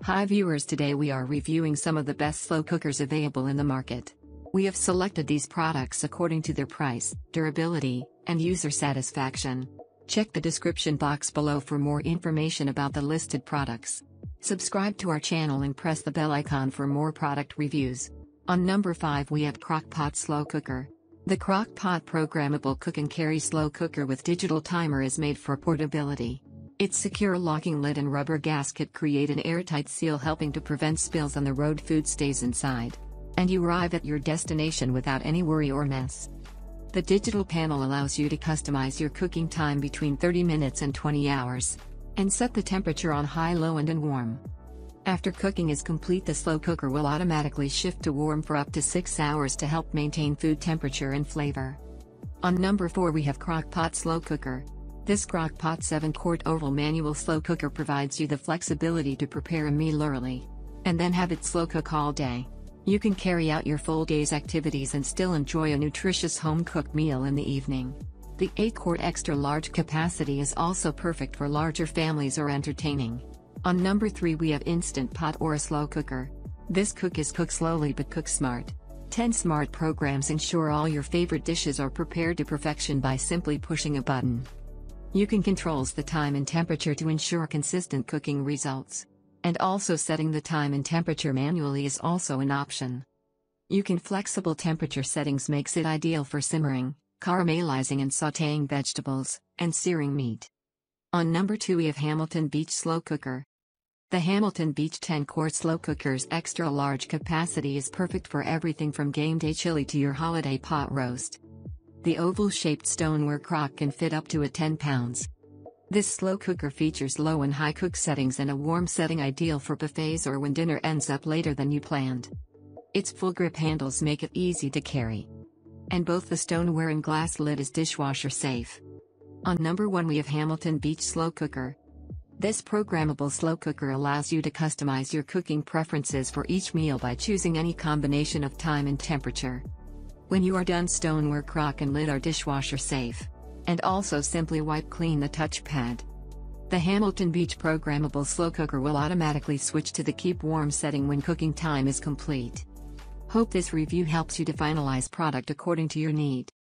Hi viewers, today we are reviewing some of the best slow cookers available in the market. We have selected these products according to their price, durability, and user satisfaction. Check the description box below for more information about the listed products. Subscribe to our channel and press the bell icon for more product reviews. On number 5 we have Crock-Pot Slow Cooker. The Crock-Pot Programmable Cook and Carry Slow Cooker with digital timer is made for portability. Its secure locking lid and rubber gasket create an airtight seal, helping to prevent spills on the road. Food stays inside, and you arrive at your destination without any worry or mess. The digital panel allows you to customize your cooking time between 30 minutes and 20 hours, and set the temperature on high, low, and warm. After cooking is complete, the slow cooker will automatically shift to warm for up to 6 hours to help maintain food temperature and flavor. On number 4 we have Crock-Pot Slow Cooker. This Crock-Pot 7-quart oval manual slow cooker provides you the flexibility to prepare a meal early, and then have it slow cook all day. You can carry out your full day's activities and still enjoy a nutritious home-cooked meal in the evening. The 8-quart extra large capacity is also perfect for larger families or entertaining. On number 3 we have Instant Pot or a slow cooker. This cook slowly but cook smart. 10 smart programs ensure all your favorite dishes are prepared to perfection by simply pushing a button. You can control the time and temperature to ensure consistent cooking results. And also setting the time and temperature manually is also an option. You can flexible temperature settings makes it ideal for simmering, caramelizing and sautéing vegetables, and searing meat. On number 2 we have Hamilton Beach Slow Cooker. The Hamilton Beach 10-quart slow cooker's extra large capacity is perfect for everything from game day chili to your holiday pot roast. The oval-shaped stoneware crock can fit up to 10 pounds. This slow cooker features low and high cook settings and a warm setting, ideal for buffets or when dinner ends up later than you planned. Its full grip handles make it easy to carry, and both the stoneware and glass lid is dishwasher safe. On number 1 we have Hamilton Beach Slow Cooker. This programmable slow cooker allows you to customize your cooking preferences for each meal by choosing any combination of time and temperature. When you are done, stoneware crock and lid are dishwasher safe, and also simply wipe clean the touchpad. The Hamilton Beach programmable slow cooker will automatically switch to the keep warm setting when cooking time is complete. Hope this review helps you to finalize product according to your need.